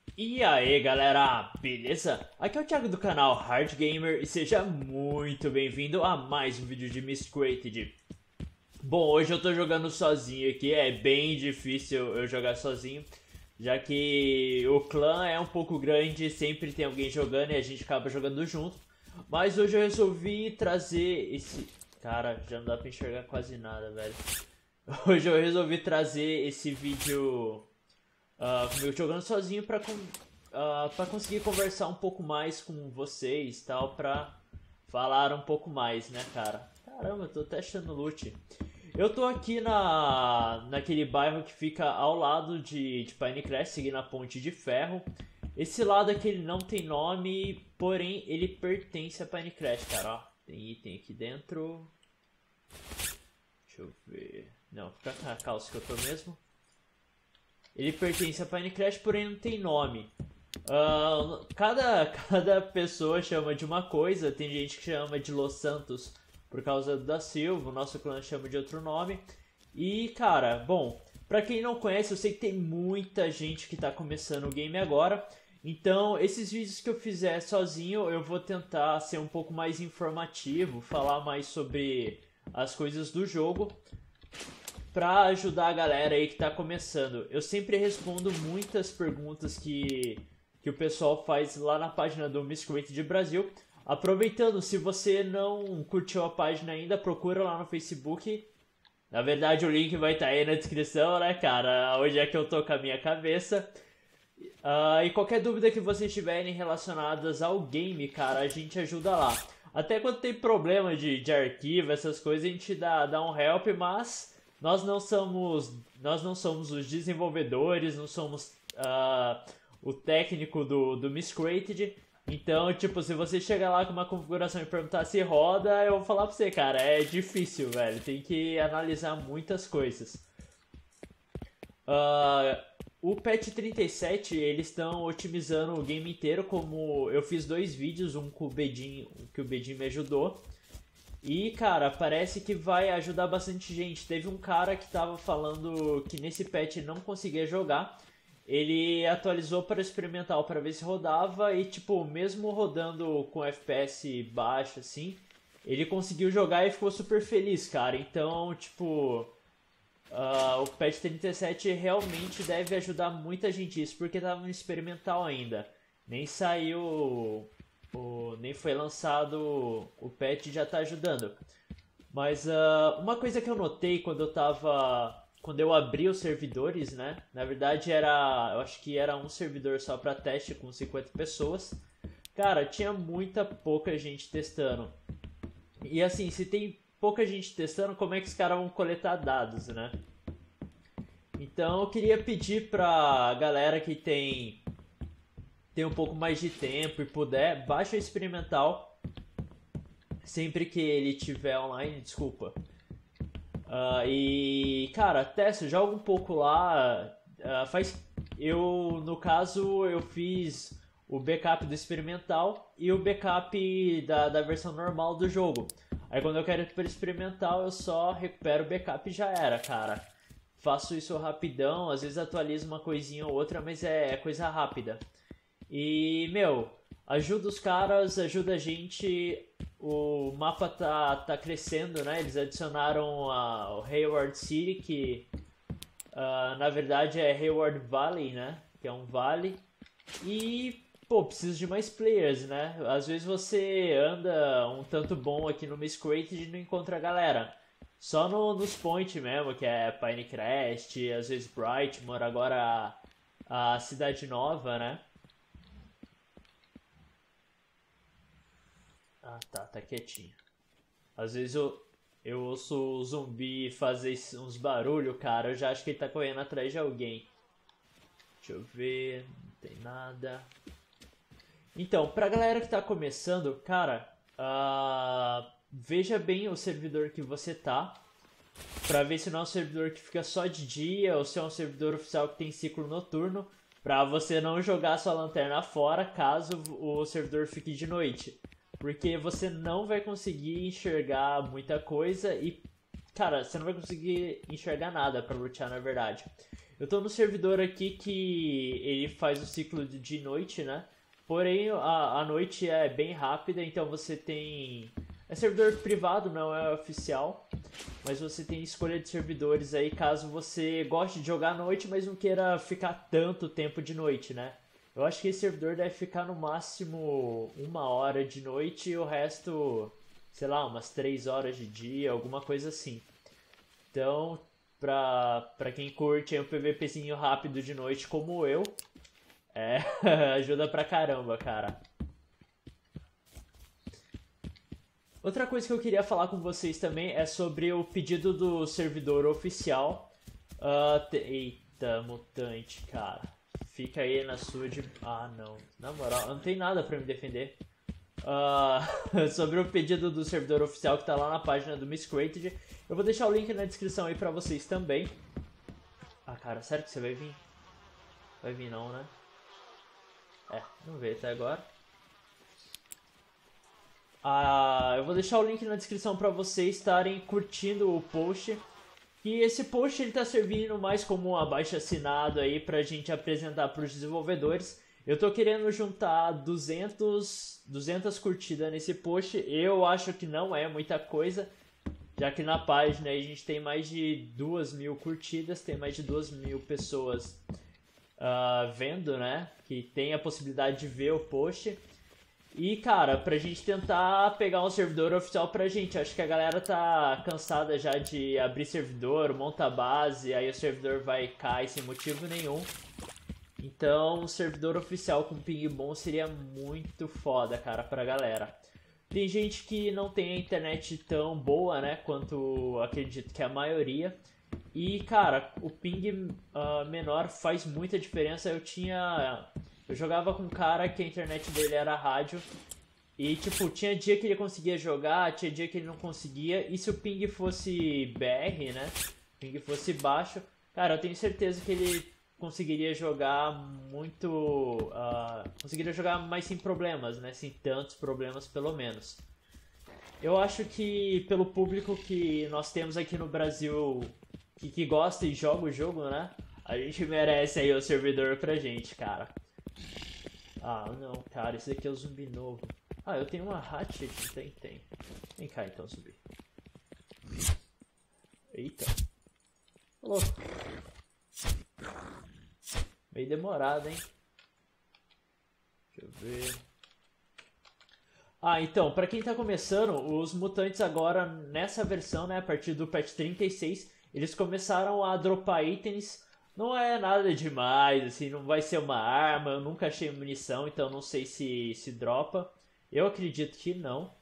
E aí galera, beleza? Aqui é o Thiago do canal Hard Gamer e seja muito bem-vindo a mais um vídeo de Miscreated. Bom, hoje eu tô jogando sozinho aqui, é bem difícil eu jogar sozinho, já que o clã é um pouco grande, sempre tem alguém jogando e a gente acaba jogando junto. Mas hoje eu resolvi trazer esse... Cara, já não dá pra enxergar quase nada, velho. Hoje eu resolvi trazer esse vídeo comigo jogando sozinho pra conseguir conversar um pouco mais com vocês, tal, pra falar um pouco mais, né, cara? Caramba, eu tô até achando loot. Eu tô aqui naquele bairro que fica ao lado de Pinecrest, seguindo a Ponte de Ferro. Esse lado aqui ele não tem nome, porém ele pertence a Pinecrest, cara. Ó, tem item aqui dentro. Deixa eu ver. Não, fica com a calça que eu tô mesmo. Ele pertence a Pinecrest, porém não tem nome. Cada pessoa chama de uma coisa. Tem gente que chama de Los Santos por causa do da Silva. O nosso clã chama de outro nome. E, cara, bom, pra quem não conhece, eu sei que tem muita gente que tá começando o game agora. Então, esses vídeos que eu fizer sozinho, eu vou tentar ser um pouco mais informativo, falar mais sobre as coisas do jogo, pra ajudar a galera aí que tá começando. Eu sempre respondo muitas perguntas que o pessoal faz lá na página do Miscreated Brasil. Aproveitando, se você não curtiu a página ainda, procura lá no Facebook. Na verdade, o link vai estar aí na descrição, né, cara? Onde é que eu tô com a minha cabeça. E qualquer dúvida que vocês tiverem relacionadas ao game, cara, a gente ajuda lá. Até quando tem problema de arquivo, essas coisas, a gente dá um help, mas nós não somos os desenvolvedores, não somos o técnico do Miscreated. Então, tipo, se você chegar lá com uma configuração e perguntar se roda, eu vou falar pra você, cara, é difícil, velho. Tem que analisar muitas coisas. O patch 37, eles estão otimizando o game inteiro, como eu fiz dois vídeos, um com o Bedin, que o Bedin me ajudou. E, cara, parece que vai ajudar bastante gente. Teve um cara que tava falando que nesse patch não conseguia jogar. Ele atualizou para experimental para ver se rodava e, tipo, mesmo rodando com FPS baixo, assim, ele conseguiu jogar e ficou super feliz, cara. Então, tipo, o patch 37 realmente deve ajudar muita gente isso, porque tava no experimental ainda. Nem saiu, nem foi lançado o patch, já tá ajudando. Mas uma coisa que eu notei quando eu abri os servidores, né? Na verdade eu acho que era um servidor só para teste com 50 pessoas. Cara, tinha pouca gente testando. E assim, se tem pouca gente testando, como é que os caras vão coletar dados, né? Então eu queria pedir pra galera que tem um pouco mais de tempo e puder, baixa o experimental sempre que ele tiver online, desculpa. E, cara, testa, joga um pouco lá. No caso, eu fiz o backup do experimental e o backup da versão normal do jogo. Aí quando eu quero ir para experimental, eu só recupero o backup e já era, cara. Faço isso rapidão, às vezes atualizo uma coisinha ou outra, mas é coisa rápida. E, meu, ajuda os caras, ajuda a gente. O mapa tá crescendo, né? Eles adicionaram o Hayward City, que na verdade é Hayward Valley, né? Que é um vale. E, pô, precisa de mais players, né? Às vezes você anda um tanto bom aqui no Miscreated e não encontra a galera. Só nos point mesmo, que é Pinecrest, às vezes Brightmoor, agora a Cidade Nova, né? Tá quietinho. Às vezes eu ouço o zumbi fazer uns barulhos, cara. Eu já acho que ele tá correndo atrás de alguém. Deixa eu ver. Não tem nada. Então, pra galera que tá começando, cara, veja bem o servidor que você tá. Pra ver se não é um servidor que fica só de dia ou se é um servidor oficial que tem ciclo noturno. Pra você não jogar sua lanterna fora caso o servidor fique de noite. Porque você não vai conseguir enxergar muita coisa e, cara, você não vai conseguir enxergar nada pra lutear, na verdade. Eu tô no servidor aqui que ele faz o ciclo de noite, né? Porém, a noite é bem rápida, então você tem... É servidor privado, não é oficial, mas você tem escolha de servidores aí caso você goste de jogar à noite, mas não queira ficar tanto tempo de noite, né? Eu acho que esse servidor deve ficar no máximo 1 hora de noite e o resto, sei lá, umas 3 horas de dia, alguma coisa assim. Então, pra quem curte aí um PVPzinho rápido de noite como eu, ajuda pra caramba, cara. Outra coisa que eu queria falar com vocês também é sobre o pedido do servidor oficial. Eita, mutante, cara. Fica aí na sua de... Ah, não. Na moral, não tem nada pra me defender. Sobre o pedido do servidor oficial que tá lá na página do Miscreated. Eu vou deixar o link na descrição aí pra vocês também. Ah, cara, sério que você vai vir? Vai vir não, né? Não veio até agora. Eu vou deixar o link na descrição para vocês estarem curtindo o post. E esse post ele tá servindo mais como um abaixo-assinado aí pra gente apresentar para os desenvolvedores. Eu tô querendo juntar 200 curtidas nesse post. Eu acho que não é muita coisa, já que na página a gente tem mais de 2.000 curtidas, tem mais de 2.000 pessoas vendo, né? Que tem a possibilidade de ver o post. E, cara, pra gente tentar pegar um servidor oficial pra gente. Acho que a galera tá cansada já de abrir servidor, monta base, aí o servidor vai cair sem motivo nenhum. Então, um servidor oficial com ping bom seria muito foda, cara, pra galera. Tem gente que não tem a internet tão boa, né, quanto acredito que a maioria. E, cara, o ping menor faz muita diferença. Eu jogava com um cara que a internet dele era rádio. E, tipo, tinha dia que ele conseguia jogar, tinha dia que ele não conseguia. E se o ping fosse BR, né? O ping fosse baixo, cara, eu tenho certeza que ele conseguiria jogar muito... conseguiria jogar mais sem problemas, né? Sem tantos problemas, pelo menos. Eu acho que pelo público que nós temos aqui no Brasil, que gosta e joga o jogo, né? A gente merece aí o servidor pra gente, cara. Não, cara, esse daqui é o zumbi novo. Eu tenho uma hatchet, tem. Vem cá então, zumbi. Eita. Louco. Meio demorado, hein? Deixa eu ver. Então, pra quem tá começando, os mutantes agora, nessa versão, né, a partir do patch 36, eles começaram a dropar itens. Não é nada demais, assim, não vai ser uma arma, eu nunca achei munição, então não sei se dropa. Eu acredito que não.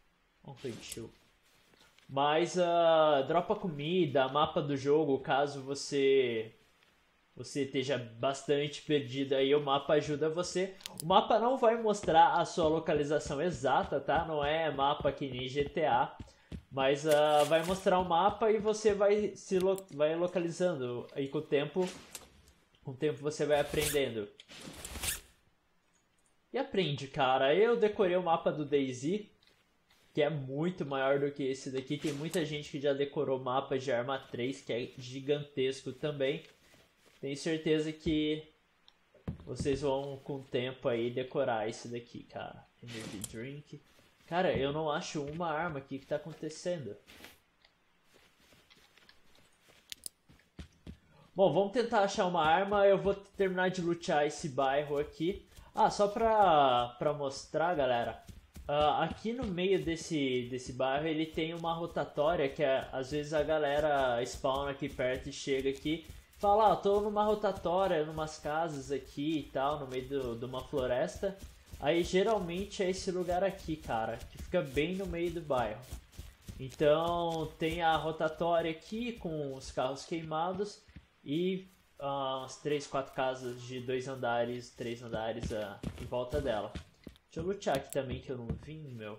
Mas dropa comida, mapa do jogo, caso você esteja bastante perdido aí, o mapa ajuda você. O mapa não vai mostrar a sua localização exata, tá? Não é mapa que nem GTA. Mas vai mostrar o mapa e você vai localizando. Aí com o tempo você vai aprendendo. E aprende, cara. Eu decorei o mapa do DayZ, que é muito maior do que esse daqui. Tem muita gente que já decorou mapas de Arma 3, que é gigantesco também. Tenho certeza que vocês vão com o tempo aí decorar esse daqui, cara. Energy Drink. Cara, eu não acho uma arma aqui. O que tá acontecendo? Bom, vamos tentar achar uma arma. Eu vou terminar de lutear esse bairro aqui. Só pra mostrar, galera. Aqui no meio desse bairro ele tem uma rotatória que às vezes a galera spawna aqui perto e chega aqui. Fala, tô numa rotatória, numas casas aqui e tal, no meio de uma floresta. Aí geralmente é esse lugar aqui, cara, que fica bem no meio do bairro. Então tem a rotatória aqui com os carros queimados e umas 3, 4 casas de 2 andares, 3 andares em volta dela. Deixa eu lutear aqui também que eu não vim, meu.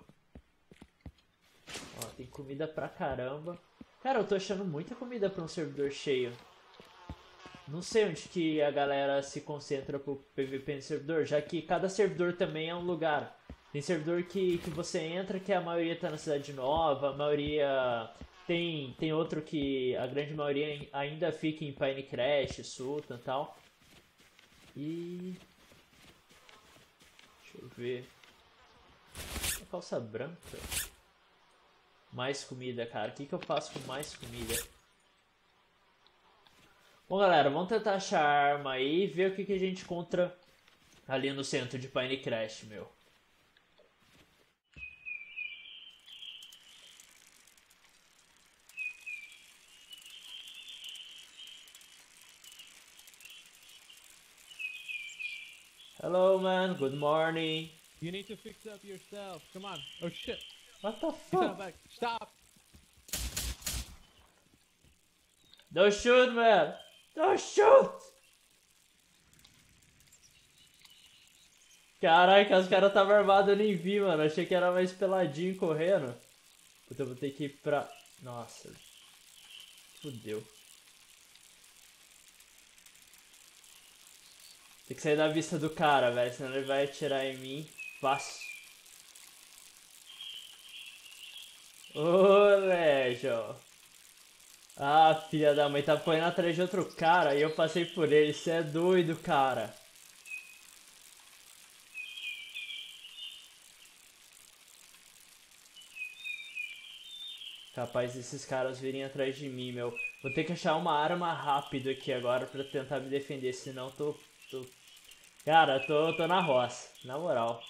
Tem comida pra caramba. Cara, eu tô achando muita comida pra um servidor cheio. Não sei onde que a galera se concentra pro PVP no servidor, já que cada servidor também é um lugar. Tem servidor que você entra que a maioria tá na cidade nova, a maioria Tem outro que a grande maioria ainda fica em Pinecrest, Sultan e tal. E... deixa eu ver... uma calça branca. Mais comida, cara. O que eu faço com mais comida? Bom, galera, vamos tentar achar arma aí e ver o que a gente encontra ali no centro de Pinecrest, meu. Hello, man. Good morning. You need to fix up yourself. Come on. Oh shit. What the He's not fuck? back. Stop. Don't shoot, man. Don't shoot. Caraca, os caras estavam armados, eu nem vi, mano. Achei que era mais peladinho correndo. Puta, eu vou ter que ir pra... nossa. Fudeu. Tem que sair da vista do cara, velho. Senão ele vai atirar em mim fácil. Ô, Lejo. Ah, filha da mãe, tá correndo atrás de outro cara e eu passei por ele. Você é doido, cara. Capaz desses caras virem atrás de mim, meu. Vou ter que achar uma arma rápido aqui agora pra tentar me defender, senão tô... cara, tô na roça, na moral.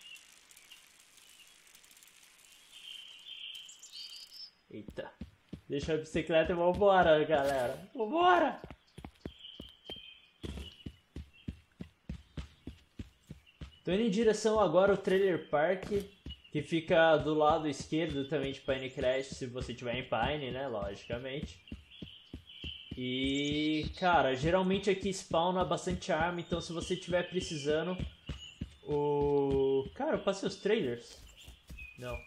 Eita. Deixa a bicicleta e vambora, galera. Vambora! Tô indo em direção agora ao Trailer Park, que fica do lado esquerdo também de Pinecrest, se você tiver em Pine, né, logicamente. E, cara, geralmente aqui spawna bastante arma, então se você tiver precisando, cara, eu passei os trailers? Não.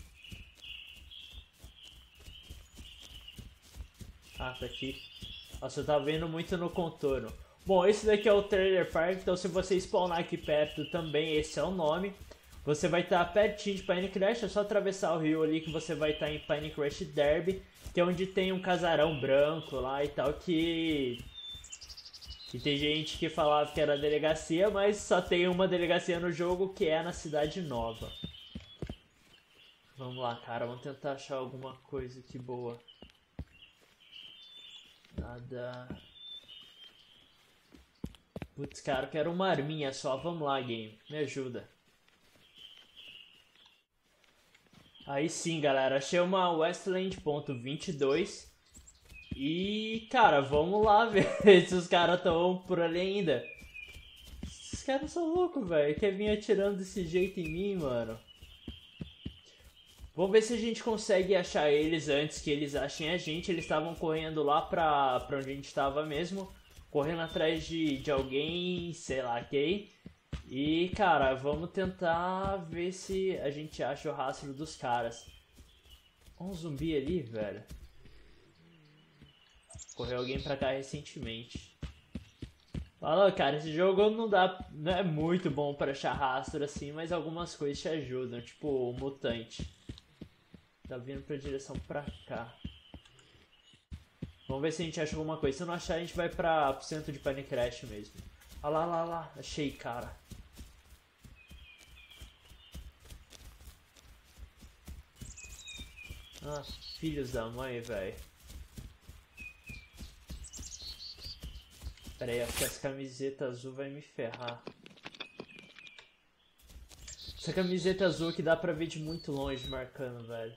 Ah, tá aqui. Nossa, eu tava vendo muito no contorno. Bom, esse daqui é o Trailer Park, então se você spawnar aqui perto também, esse é o nome. Você vai estar pertinho de Pinecrest, é só atravessar o rio ali que você vai estar em Pinecrest Derby, que é onde tem um casarão branco lá e tal, que tem gente que falava que era delegacia, mas só tem uma delegacia no jogo, que é na Cidade Nova. Vamos lá, cara, vamos tentar achar alguma coisa aqui boa. Nada... putz, cara, eu quero uma arminha só. Vamos lá, game. Me ajuda. Aí sim, galera. Achei uma Westland.22. E, cara, vamos lá ver se os caras estão por ali ainda. Esses caras são loucos, velho. Quer vir atirando desse jeito em mim, mano. Vamos ver se a gente consegue achar eles antes que eles achem a gente. Eles estavam correndo lá pra onde a gente estava mesmo. Correndo atrás de alguém, sei lá quem. E, cara, vamos tentar ver se a gente acha o rastro dos caras. Um zumbi ali, velho. Correu alguém pra cá recentemente. Fala, cara, esse jogo não é muito bom pra achar rastro assim, mas algumas coisas te ajudam, tipo o mutante. Tá vindo pra direção pra cá. Vamos ver se a gente acha alguma coisa. Se não achar, a gente vai pro centro de Pinecrest mesmo. Olha lá, lá, lá. Achei, cara. Ah, filhos da mãe, velho. Pera aí, acho que essa camiseta azul vai me ferrar. Essa camiseta azul que dá pra ver de muito longe marcando, velho.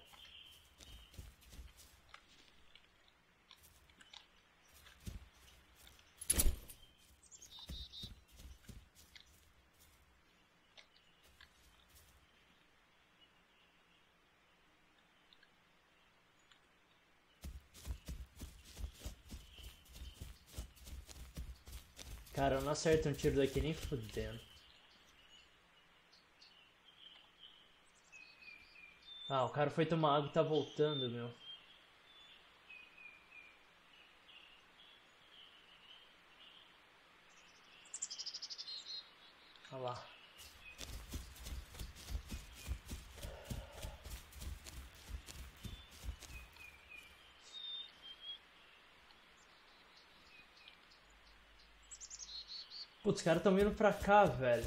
Cara, eu não acerto um tiro daqui nem fudendo. Ah, o cara foi tomar água e tá voltando, meu. Olha lá. Putz, os caras estão vindo pra cá, velho.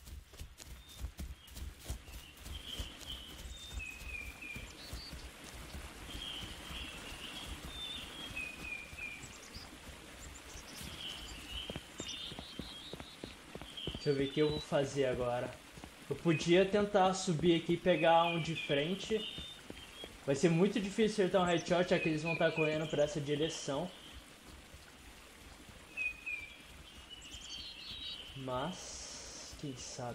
Deixa eu ver o que eu vou fazer agora. Eu podia tentar subir aqui e pegar um de frente. Vai ser muito difícil acertar um headshot, já que eles vão estar correndo para essa direção. Mas, quem sabe?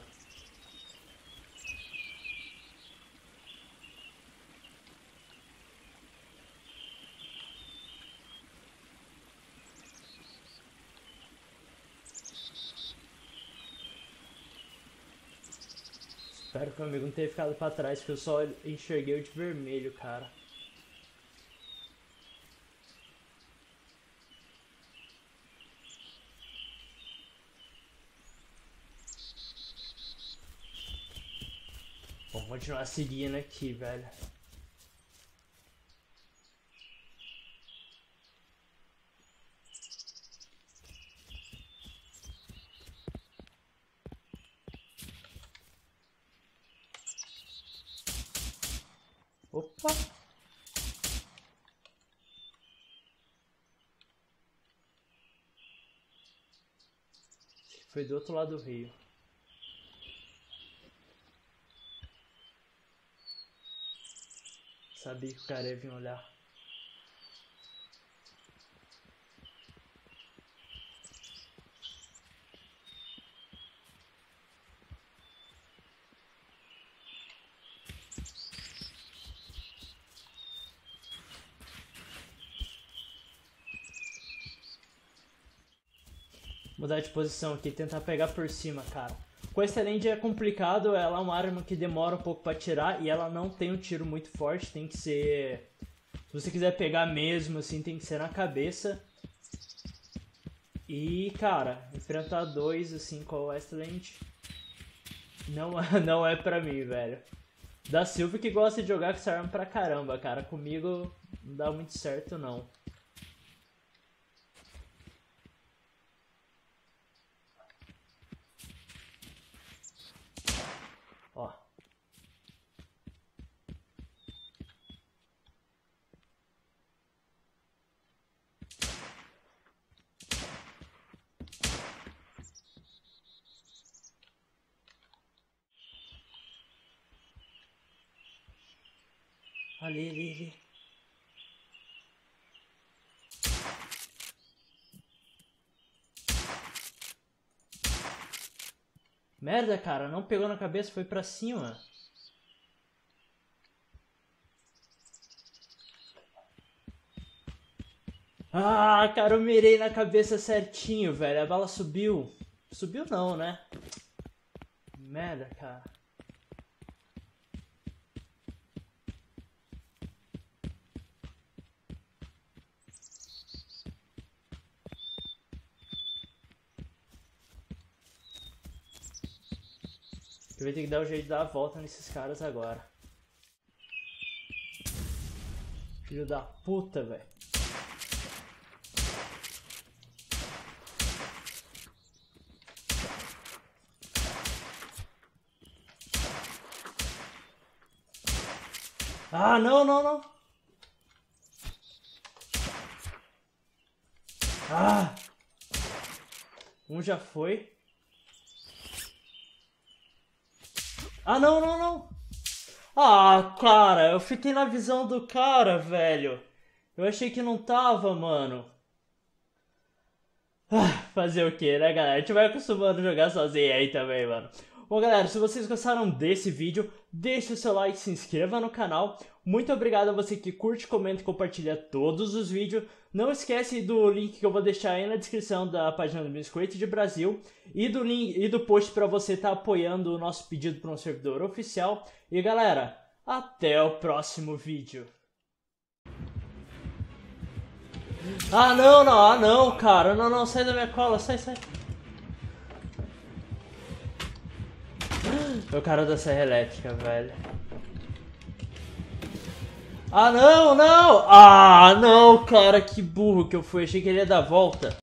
Espero que o amigo não tenha ficado pra trás, porque eu só enxerguei o de vermelho, cara. Vamos continuar seguindo aqui, velho. Opa! Foi do outro lado do rio. Sabia que o cara ia vir olhar. Mudar de posição aqui, tentar pegar por cima, cara. Com essa Land é complicado, ela é uma arma que demora um pouco pra tirar e ela não tem um tiro muito forte, tem que ser... Se você quiser pegar mesmo, assim, tem que ser na cabeça. E, cara, enfrentar dois, assim, com a Westland não é pra mim, velho. Da Silva que gosta de jogar com essa arma pra caramba, cara. Comigo não dá muito certo, não. Ó. Ali. Merda, cara, não pegou na cabeça, foi pra cima. Ah, cara, eu mirei na cabeça certinho, velho. A bala subiu. Subiu não, né? Merda, cara. Eu vou ter que dar o jeito de dar a volta nesses caras agora. Filho da puta, velho. Ah, não. Ah! Um já foi. Ah, não. Ah, cara, eu fiquei na visão do cara, velho. Eu achei que não tava, mano. Ah, fazer o que, né, galera? A gente vai acostumando a jogar sozinho aí também, mano. Bom, galera, se vocês gostaram desse vídeo, deixe o seu like, se inscreva no canal. Muito obrigado a você que curte, comenta e compartilha todos os vídeos. Não esquece do link que eu vou deixar aí na descrição da página do Biscoito de Brasil e do link e do post para você estar apoiando o nosso pedido para um servidor oficial. E galera, até o próximo vídeo. Ah, não, cara. Não, sai da minha cola, sai. É o cara da serra elétrica, velho. Ah, não! Ah, não, cara, que burro que eu fui. Achei que ele ia dar volta.